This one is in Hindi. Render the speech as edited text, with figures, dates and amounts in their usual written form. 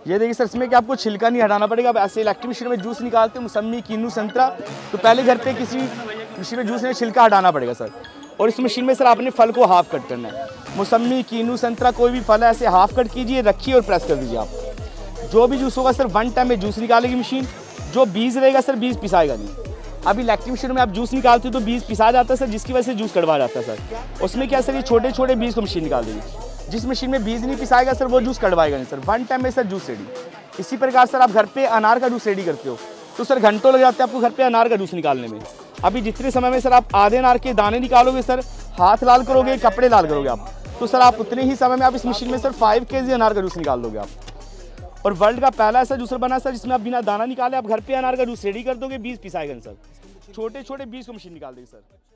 ये देखिए सर, इसमें कि आपको छिलका नहीं हटाना पड़ेगा। आप ऐसे इलेक्ट्रिक मशीन में जूस निकालते हैं, मौसमी, कीनू, संतरा, तो पहले घर पे किसी मशीन में जूस में छिलका हटाना पड़ेगा सर। और इस मशीन में सर आपने फल को हाफ कट करना है। मौसमी, कीनू, संतरा कोई भी फल है ऐसे हाफ कट कीजिए, रखिए और प्रेस कर दीजिए। आप जो भी जूस होगा सर 1 टाइम में जूस निकालेगी मशीन। जो बीज रहेगा सर, बीज पिसाएगा नहीं। अब इलेक्ट्रिक मशीन में आप जूस निकालते हो तो बीज पिसा जाता है सर, जिसकी वजह से जूस कड़वा जाता है सर। उसमें क्या सर, ये छोटे छोटे बीज को मशीन निकाल देगी। जिस मशीन में बीज नहीं पिसाएगा सर, वो जूस कड़वाएगा नहीं सर। 1 टाइम में सर जूस रेडी। इसी प्रकार सर आप घर पे अनार का जूस रेडी करते हो तो सर घंटों लग जाते हैं आपको घर पे अनार का जूस निकालने में। अभी जितने समय में सर आप आधे अनार के दाने निकालोगे सर, हाथ लाल करोगे, कपड़े लाल करोगे आप, तो सर आप उतने ही समय में आप इस मशीन में सर 5 kg अनार का जूस निकाल दोगे आप। और वर्ल्ड का पहला ऐसा जूसर बना सर जिसमें आप बिना दाना निकाले आप घर पे अनार का जूस रेडी कर दोगे, बीज पिसाएगा सर। छोटे छोटे बीज को मशीन निकाल देगी सर।